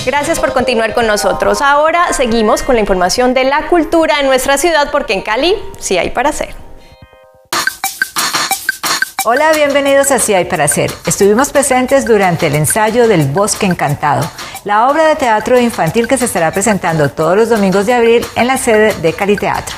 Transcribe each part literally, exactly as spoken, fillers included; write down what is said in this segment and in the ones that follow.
Gracias por continuar con nosotros. Ahora seguimos con la información de la cultura en nuestra ciudad, porque en Cali sí hay para hacer. Hola, bienvenidos a Sí hay para hacer. Estuvimos presentes durante el ensayo del Bosque Encantado, la obra de teatro infantil que se estará presentando todos los domingos de abril en la sede de Cali Teatro.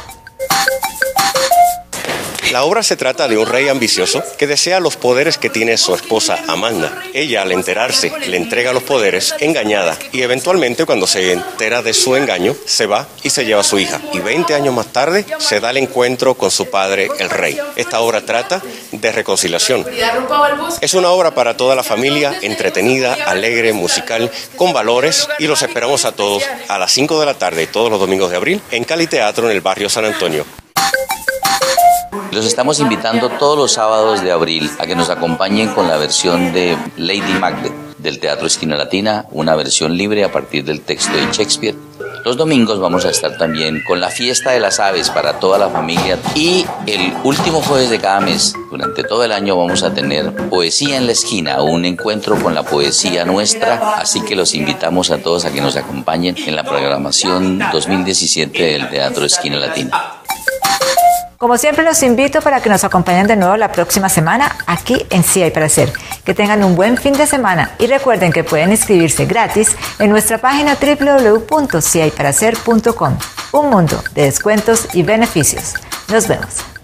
La obra se trata de un rey ambicioso que desea los poderes que tiene su esposa Amanda. Ella, al enterarse, le entrega los poderes engañada y eventualmente, cuando se entera de su engaño, se va y se lleva a su hija. Y veinte años más tarde se da el encuentro con su padre, el rey. Esta obra trata de reconciliación. Es una obra para toda la familia, entretenida, alegre, musical, con valores, y los esperamos a todos a las cinco de la tarde todos los domingos de abril en Cali Teatro, en el barrio San Antonio. Los estamos invitando todos los sábados de abril a que nos acompañen con la versión de Lady Macbeth del Teatro Esquina Latina, una versión libre a partir del texto de Shakespeare. Los domingos vamos a estar también con la Fiesta de las Aves para toda la familia, y el último jueves de cada mes, durante todo el año, vamos a tener Poesía en la Esquina, un encuentro con la poesía nuestra, así que los invitamos a todos a que nos acompañen en la programación dos mil diecisiete del Teatro Esquina Latina. Como siempre, los invito para que nos acompañen de nuevo la próxima semana aquí en Sí hay para hacer. Que tengan un buen fin de semana y recuerden que pueden inscribirse gratis en nuestra página doble u doble u doble u punto si hay para hacer punto com. Un mundo de descuentos y beneficios. Nos vemos.